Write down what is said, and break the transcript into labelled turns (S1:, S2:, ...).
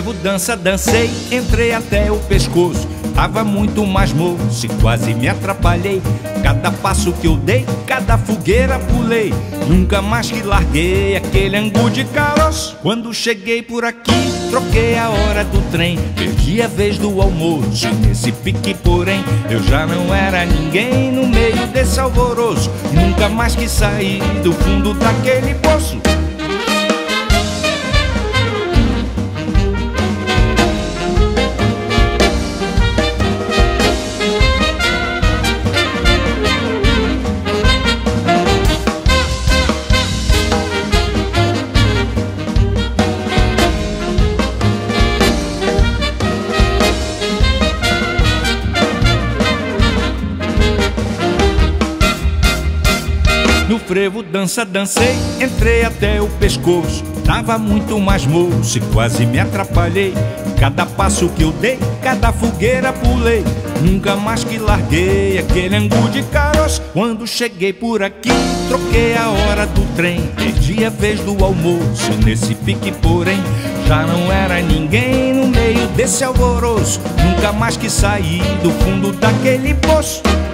S1: frevo dança, dancei, entrei até o pescoço. Tava muito mais moço e quase me atrapalhei. Cada passo que eu dei, cada fogueira pulei. Nunca mais que larguei aquele angu de caroço. Quando cheguei por aqui, troquei a hora do trem. Perdi a vez do almoço e nesse pique porém eu já não era ninguém no meio desse alvoroço. Nunca mais que sair do fundo daquele poço. No frevo dança, dancei, entrei até o pescoço. Tava muito mais moço e quase me atrapalhei. Cada passo que eu dei, cada fogueira pulei. Nunca mais que larguei aquele angu de caroço. Quando cheguei por aqui, troquei a hora do trem. Perdi a vez do almoço e nesse pique porém já não era ninguém no meio desse alvoroço. Nunca mais que sair do fundo daquele poço.